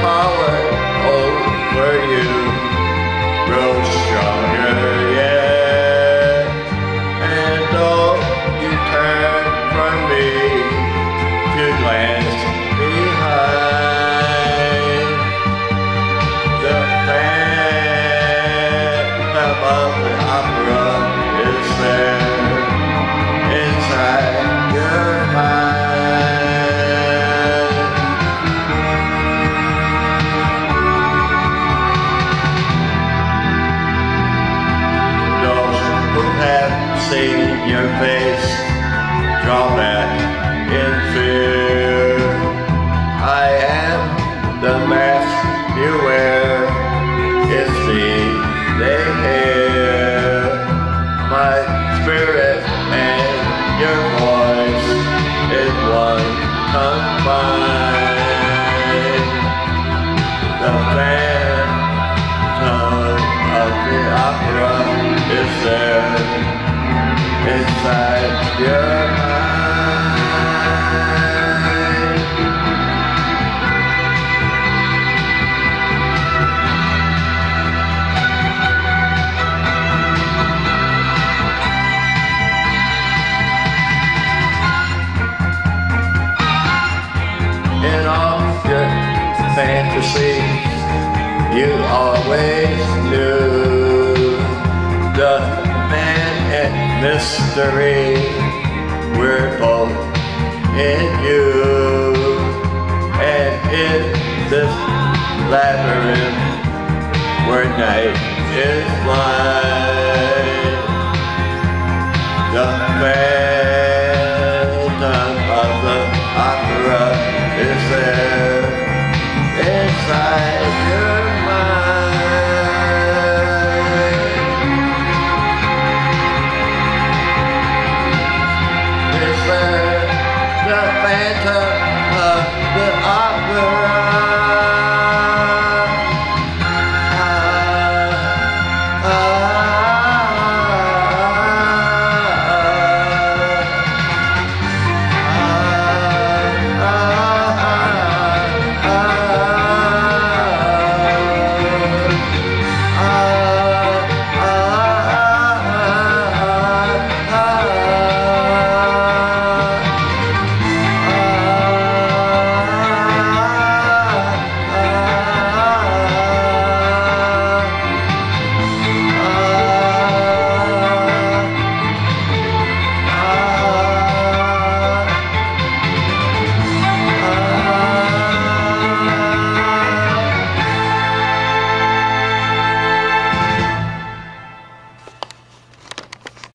power over you grows stronger yet. And though you turn from me to glance behind, the phantom of the opera is there inside your mind. Those who have seen your face draw back in fear. I am the mask you wear, it's me they hear. My spirit and your voice is one combined. The phantom of the opera is there inside your mind. In all your fantasies, you always knew the man and mystery. We're both in you, and in this labyrinth where night is blind, the